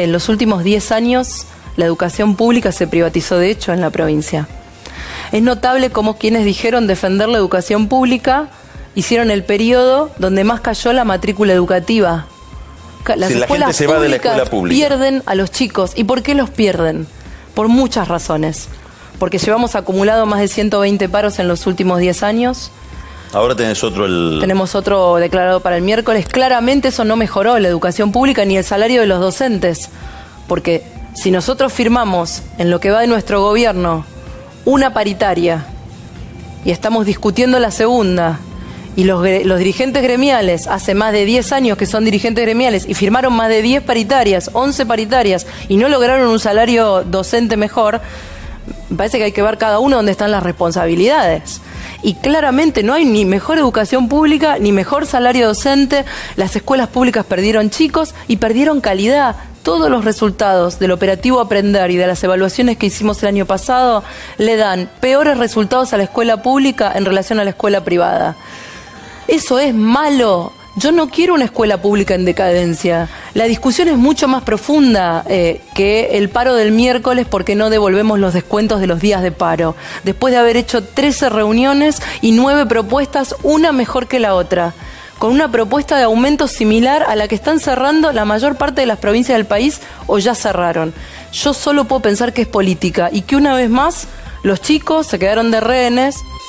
en los últimos 10 años la educación pública se privatizó de hecho en la provincia. Es notable cómo quienes dijeron defender la educación pública hicieron el periodo donde más cayó la matrícula educativa. Las la gente se va de la escuela pública. Pierden a los chicos. ¿Y por qué los pierden? Por muchas razones. Porque llevamos acumulado más de 120 paros en los últimos 10 años. Ahora tenés otro Tenemos otro declarado para el miércoles. Claramente eso no mejoró la educación pública ni el salario de los docentes. Porque si nosotros firmamos en lo que va de nuestro gobierno una paritaria y estamos discutiendo la segunda, y los dirigentes gremiales hace más de 10 años que son dirigentes gremiales y firmaron más de 10 paritarias, 11 paritarias y no lograron un salario docente mejor, me parece que hay que ver cada uno dónde están las responsabilidades. Y claramente no hay ni mejor educación pública, ni mejor salario docente. Las escuelas públicas perdieron chicos y perdieron calidad. Todos los resultados del operativo Aprender y de las evaluaciones que hicimos el año pasado le dan peores resultados a la escuela pública en relación a la escuela privada. Eso es malo. Yo no quiero una escuela pública en decadencia. La discusión es mucho más profunda que el paro del miércoles porque no devolvemos los descuentos de los días de paro. Después de haber hecho 13 reuniones y 9 propuestas, una mejor que la otra, con una propuesta de aumento similar a la que están cerrando la mayor parte de las provincias del país o ya cerraron. Yo solo puedo pensar que es política y que una vez más los chicos se quedaron de rehenes